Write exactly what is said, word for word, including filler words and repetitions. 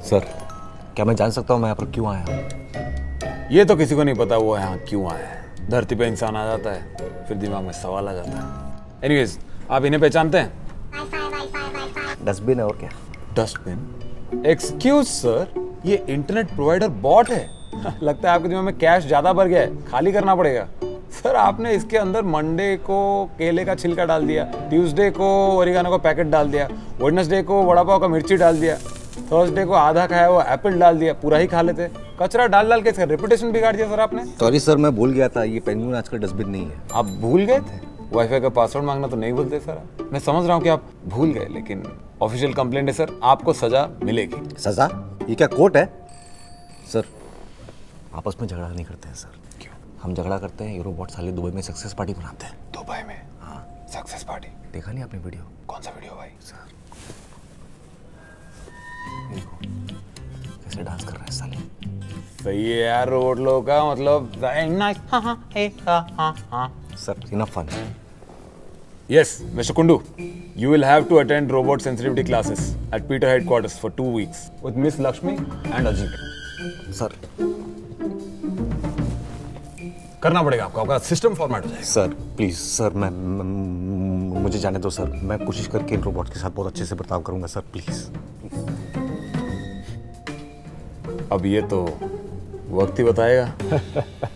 Sir, क्या मैं जान सकता हूँ मैं यहाँ पर क्यों आया हूँ? ये तो किसी को नहीं पता वो यहाँ क्यों आया है। धरती पे इंसान आ जाता है, फिर दिमाग में सवाल आ जाता है। एनीवेज, आप इन्हें पहचानते हैं? डस्टबिन है और क्या? डस्टबिन? एक्सक्यूज सर, ये इंटरनेट प्रोवाइडर बॉट है। लगता है आपके दिमाग में कैश ज्यादा भर गया है, खाली करना पड़ेगा। सर, आपने इसके अंदर मंडे को केले का छिलका डाल दिया, ट्यूसडे को ओरिगानो का पैकेट डाल दिया, वेडनेसडे को वड़ा पाव का मिर्ची डाल दिया, थर्सडे को आधा खाया वो एप्पल डाल दिया, पूरा ही खा लेते। कचरा डाल डाल के इसका रेपुटेशन बिगाड़ दिया सर आपने। सॉरी सर, मैं भूल गया था, ये पेंगुइन आजकल डस्टबिन नहीं है। आप भूल गए थे? वाईफाई का पासवर्ड मांगना तो नहीं भूलते सर। मैं समझ रहा हूँ कि आप भूल गए, लेकिन ऑफिशियल कंप्लेंट है सर, आपको सजा मिलेगी। सजा? ये क्या कोर्ट है? सर, आपस में झगड़ा नहीं करते हैं सर। क्यों? हम झगड़ा करते हैं, यूरोबॉट साले दुबई में सक्सेस पार्टी मनाते हैं। दुबई में? हाँ, सक्सेस पार्टी देखा नहीं आपने वीडियो? कौन सा वीडियो भाई? सर, देखो कैसे डांस कर रहे हैं साले। सही है यार, रोड लोगों का मतलब नाइस। हाँ हाँ हाँ हाँ हाँ sir, enough fun. Yes, Mister Kundu, you will have to attend robot sensitivity classes at Peter headquarters for two weeks with Miss Lakshmi and Ajit. Sir, करना पड़ेगा आपको, आपका सिस्टम फॉर्मेट हो जाएगा। सर प्लीज सर, मैं, मैं मुझे जाने दो सर। मैं कोशिश करके इन रोबोट के साथ बहुत अच्छे से बर्ताव करूंगा सर, प्लीज। अब ये तो वक्त ही बताएगा।